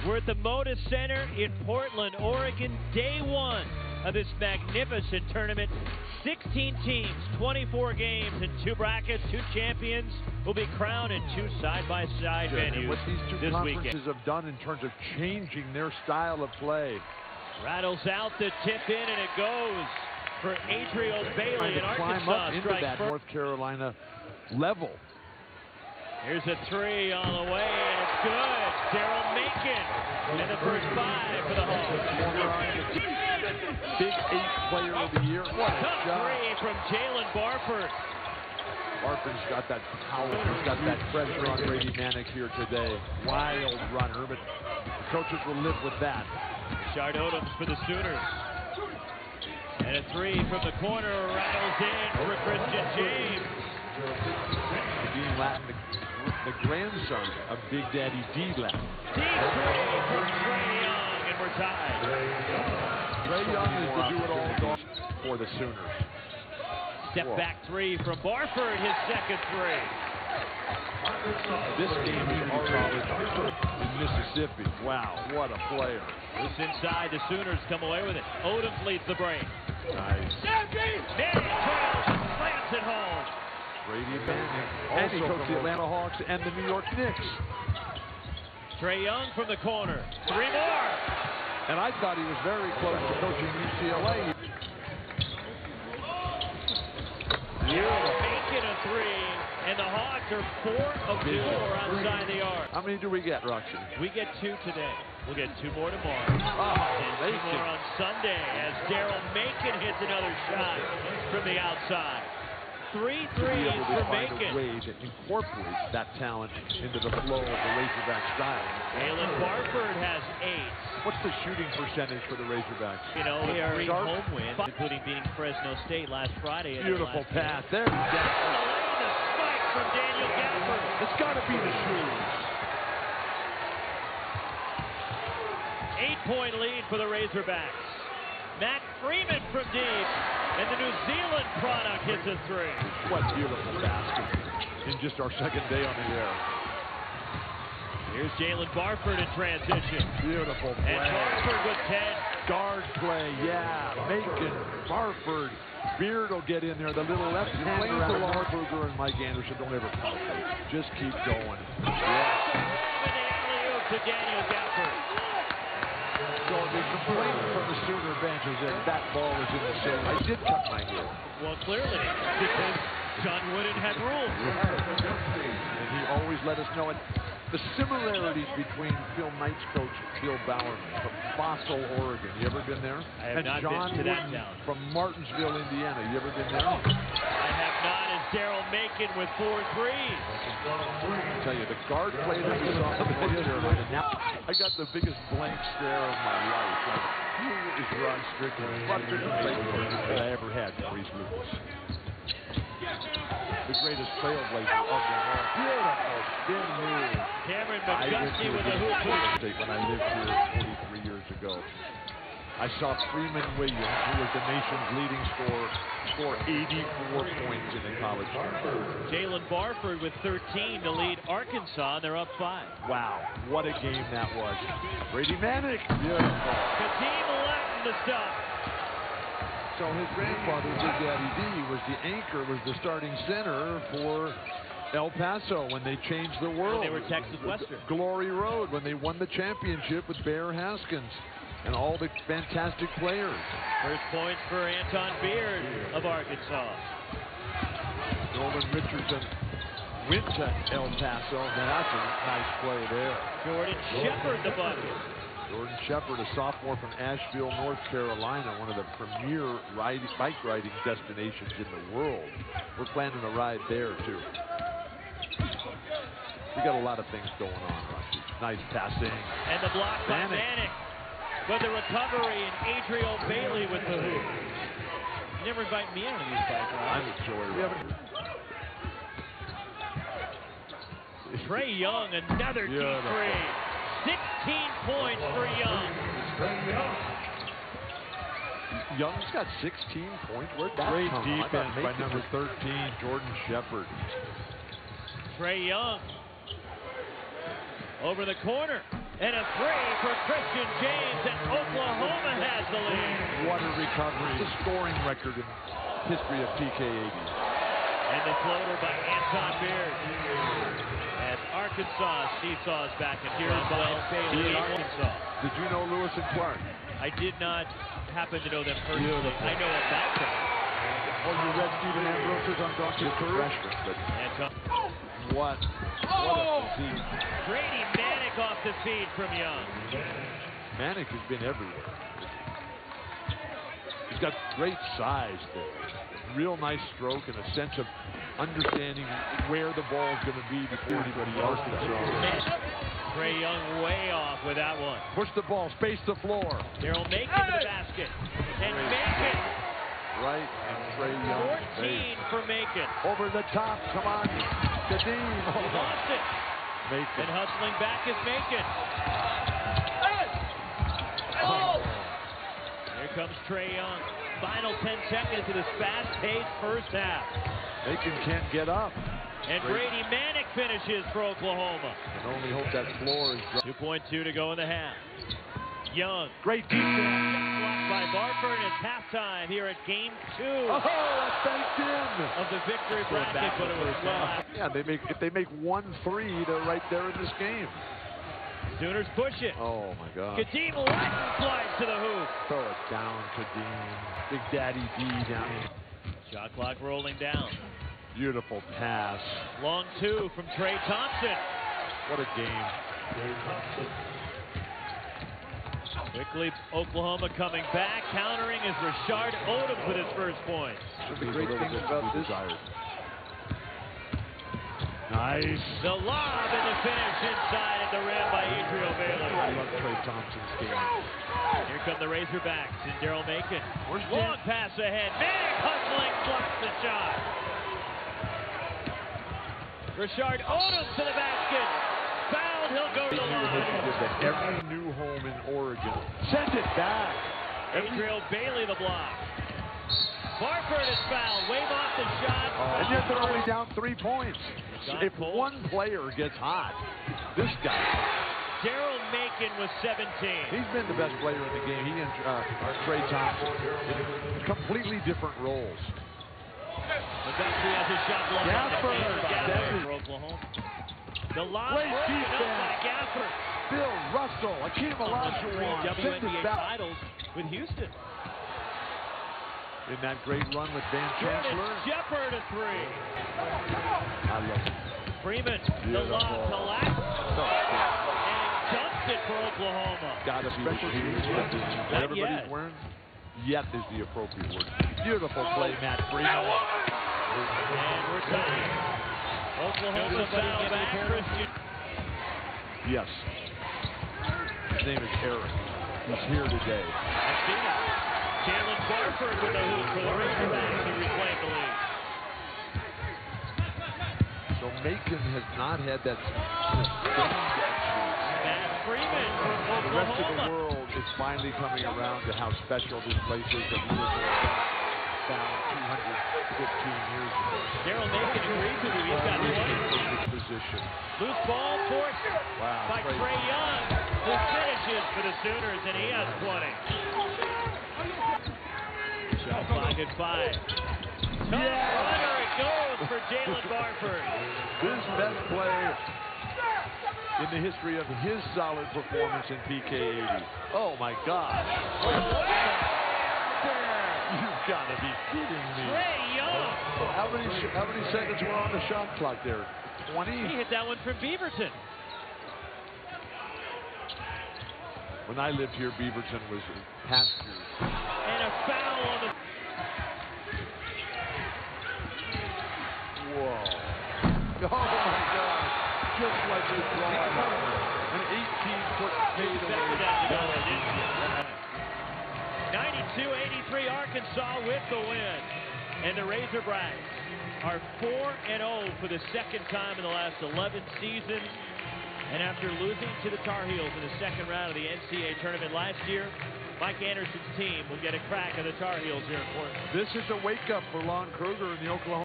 We're at the Moda Center in Portland, Oregon, day one of this magnificent tournament. 16 teams, 24 games, and 2 brackets, 2 champions will be crowned in 2 side-by-side venues what these two this conferences weekend. have done in terms of changing their style of play. Rattles out the tip in, and it goes for Adriel Bailey in Arkansas. Climb up into that first. North Carolina level. Here's a 3 on the way, and it's good. Daryl Macon, and the first 5 for the Hawks. Big 8 player of the year. What a Tough shot. 3 from Jalen Barford. Barford's got that power. He's got that pressure on Brady Manick here today. Wild runner, but the coaches will live with that. Shard Odoms for the Sooners. And a 3 from the corner rattles in for Christian James. Dean Latin, the grandson of Big Daddy D. Latin. Deep 3 from Trae Young, and we're tied. Trae Young is to do it all for the Sooners. Step back 3 from Barford, his second 3. This game is college in Mississippi. Wow, what a player. Loose inside, the Sooners come away with it. Odoms leads the break. Nice. Manning trails, slams it home. Brady Manick, and he coached the Atlanta Hawks and the New York Knicks. Trae Young from the corner. 3 more. And I thought he was very close to coaching UCLA. Macon a 3, and the Hawks are 4 of 4 outside the arc. How many do we get, Roxy? We get 2 today. We'll get 2 more tomorrow. Oh, and 2 more on Sunday as Daryl Macon hits another shot from the outside. 3 threes for Macon. A way to incorporate that talent into the flow of the Razorback style. Jalen Barford has 8. What's the shooting percentage for the Razorbacks? You know, we are 3 home wins, including beating Fresno State last Friday. Beautiful pass. There you go. The spike from Daniel Gafford. It's got to be the shoes. 8-point lead for the Razorbacks. Matt Freeman from deep, and the New Zealand product hits a 3. What beautiful basket in just our second day on the air. Here's Jalen Barford in transition. Beautiful play. And Barford with 10. Guard play, yeah. Macon, Barford, Beard will get in there. The little left-hander out of Barberger and Mike Anderson don't ever foul. Just keep going. And the alley-oop to Daniel Gafford. So the complaint from the Sooner bench is that that ball is in the zone. I did cut my hair. Well, clearly, because John Wooden had rules. And he always let us know it. The similarities between Phil Knight's coach, Bill Bowerman, from Fossil, Oregon. You ever been there? I have not John been to that Wooden town. From Martinsville, Indiana. You ever been there? I have not, as Daryl Macon with 4 threes. I tell you, the guard play that we saw in the Carolina. Now, I got the biggest blank stare of my life. Like, who is Rod Strickland? Rod Strickland played for that I ever had, Maurice Lucas. The greatest trailblazer of them all. Beautiful spin move. Cameron McGusty with a hoop. When I lived here 43 years ago, I saw Freeman Williams, who was the nation's leading scorer, score 84 points in the college tournament. Jalen Barford with 13 to lead Arkansas. They're up 5. Wow, what a game that was. Brady Manick, beautiful. Kadeem Latin to stop. So his grandfather, Big Daddy D, was the anchor, was the starting center for El Paso when they changed the world. When they were Texas Western. Glory Road when they won the championship with Bear Haskins and all the fantastic players. First points for Anton Beard of Arkansas. Nolan Richardson went to El Paso. Now that's a nice play there. Jordan Shepard the bucket. Jordan Shepard, a sophomore from Asheville, North Carolina, one of the premier bike riding destinations in the world. We're planning a ride there, too. We got a lot of things going on, Rusty. Nice passing. And the block by Manick. With the recovery, and Adriel Bailey with the hoop. You never invite me on these bike rides. I'm a joyride. Trae Young, another deep 3. 16 points for Young. Young's got 16 points. Where'd that Great come defense from? by number 13, Jordan Shepard. Trae Young over the corner, and a 3 for for Christian James, and Oklahoma has the lead. What a recovery. The scoring record in history of PK80. And the floater by Anton Beard. As Arkansas seesaws back and here's Bailey, Arkansas. Did you know Lewis and Clark? I did not happen to know them personally. I know of that guy. Oh, you read Stephen Ambrose's on Donkey freshman, but what a physique. Brady Manick off the feed from Young. Manick has been everywhere. He's got great size there. Real nice stroke and a sense of understanding where the ball is going to be before anybody else can throw. Trae Young way off with that one. Push the ball, space the floor. Daryl Macon to the basket. And Macon. Right, and Trae Young. 14 for Macon. Over the top, come on. Kadeem. He lost it. Macon. And hustling back is Macon. Here comes Trae Young. Final 10 seconds of this fast-paced first half. Macon can't get up. And Brady Manick finishes for Oklahoma. Can only hope that floor is dry. 2.2 to go in the half. Young. Great defense. Blocked by Barford, and it's halftime here at Game 2. Oh, that's banked in. Of the victory bracket, but it was well. Yeah, if they make 1-3, they're right there in this game. Sooners push it. Oh, my God. Kadeem Latin slides to the hoop. Throw it down, Kadeem. Big Daddy D down. Shot clock rolling down. Beautiful pass. Long two from Trey Thompson. What a game. Quickly, Oklahoma coming back. Countering is Rashard Odom with his first point. The great thing about this. Nice. The lob and the finish inside at the rim by Adriel Bailey. I love Trey Thompson's game. Here come the Razorbacks and Daryl Macon. Long pass ahead. Manick hustling, blocks the shot. Rashard Odom to the basket. Fouled, he'll go to the line. Every new home in Oregon. Send it back. Adriel Bailey the block. Barford is fouled. Wave off the shot. And yet they're only down 3 points. If one player gets hot, this guy. Daryl Macon was 17. He's been the best player in the game. He and Trey Thompson in completely different roles. McGuffrey has his shot blocked. Gaffer for Oklahoma. The lob broken up by Gaffer. Bill Russell, Akeem Olajuwon, WNBA titles with Houston. In that great run with Van Chancellor. Shepard a three. I love it. Freeman, the lob to Lack. And dumps it for Oklahoma. Got a special shoes. What everybody's wearing? Yet is the appropriate word. Beautiful play, Matt Freeman. And we're tied. Oklahoma foul back, Christian. Yes. His name is Eric. He's here today. I've seen it. Jalen Barford with a hoop for the Razorbacks to reclaim the lead. So Macon has not had that sustained action. Matt Freeman for Oklahoma. The rest of the world is finally coming around to how special this place is that we were found 215 years ago. Daryl Macon agrees with you. He's got 20. Position. Loose ball forced by Trae Young, who finishes for the Sooners, and he has 20. Shot clock at 5. Runner, it goes for Jalen Barford. This best player in the history of his solid performance in PK80. Oh my God! You've got to be kidding me. Trae Young. How many seconds were on the shot clock there? 20? He hit that one from Beaverton. When I lived here, Beaverton was pastures. And a foul on the... Whoa. Oh, my God. Just like this drive. An 18-foot fadeaway. 92-83 Arkansas with the win. And the Razorbacks are 4-0 for the second time in the last 11 seasons. And after losing to the Tar Heels in the second round of the NCAA tournament last year, Mike Anderson's team will get a crack at the Tar Heels here in Portland. This is a wake-up for Lon Kruger in the Oklahoma